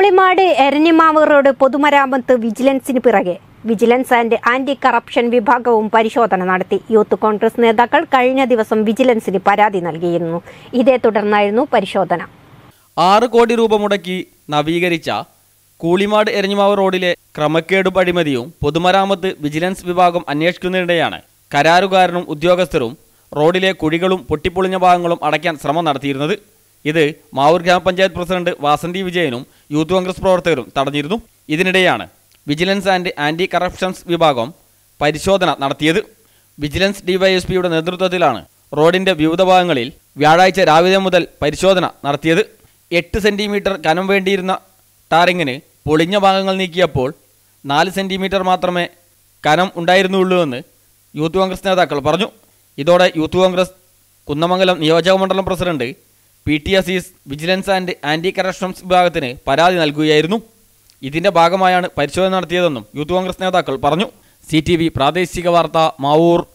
Koolimad Eranhimavu road പൊതുമരാമത്ത് വിജിലൻസിന് പിറകെ vigilance and anti corruption വിഭാഗവും പരിശോധന നടത്തി. യൂത്ത് കോൺഗ്രസ് നേതാക്കൾ കഴിഞ്ഞ ദിവസം വിജിലൻസിന് പരാതി നൽകിയിരുന്നു. ഇതേ തുടർന്നായിരുന്നു പരിശോധന. 6 കോടി രൂപ മുടക്കി നവീകരിച്ച കൂളിമാട് എരഞ്ഞിമാവ് റോഡിലെ ക്രമക്കേടും അഴിമതിയും പൊതുമരാമത്ത് വിജിലൻസ് വിഭാഗം അന്വേഷിക്കുന്നതിനിടെയാണ് കരാറുകാരനും ഉദ്യോഗസ്ഥരും റോഡിലെ കുഴികളും പൊട്ടിപ്പൊളിഞ്ഞ ഭാഗങ്ങളും അടയ്ക്കാൻ ശ്രമം നടത്തിയിരുന്നത്. ഇത് മാവൂർ ഗ്രാമപഞ്ചായത്ത് പ്രസിഡന്റ് വാസന്തി വിജയനും യൂത്ത് കോൺഗ്രസ് പ്രവർത്തകരും തടഞ്ഞിരുന്നു. ഇതിനിടെയാണ് വിജിലൻസ് ആൻഡ് ആന്റി കറപ്ഷൻസ് വിഭാഗം പരിശോധന നടത്തിയത്. വിജിലൻസ് ഡിവൈഎസ്പിയുടെ നേതൃത്വത്തിലാണ് റോഡിന്റെ വിവിധ ഭാഗങ്ങളിൽ വ്യാഴാഴ്ച രാവിലെ മുതൽ പരിശോധന നടത്തിയത്. 8 സെന്റിമീറ്റർ കനം വേണ്ടിയിരുന്ന ടാറിങ്ങിന് പൊളിഞ്ഞ ഭാഗങ്ങൾ നീക്കിയപ്പോൾ 4 സെന്റിമീറ്റർ മാത്രമേ കനം ഉണ്ടായിരുന്നുള്ളൂവെന്ന് യൂത്ത് കോൺഗ്രസ് നേതാക്കൾ പറഞ്ഞു. ഇതോടെ യൂത്ത് കോൺഗ്രസ് കുന്നമംഗലം നിയോജകമണ്ഡലം president PT Azeez vigilance and anti corruptions വിഭാഗത്തിന് പരാതി നൽകുകയായിരുന്നു. ഇതിന്റെ ഭാഗമായാണ് പരിശോധന നടത്തിയതെന്നും യൂത്ത് കോൺഗ്രസ് നേതാക്കൾ പറഞ്ഞു. CTV പ്രാദേശിക വാർത്ത മാവൂർ.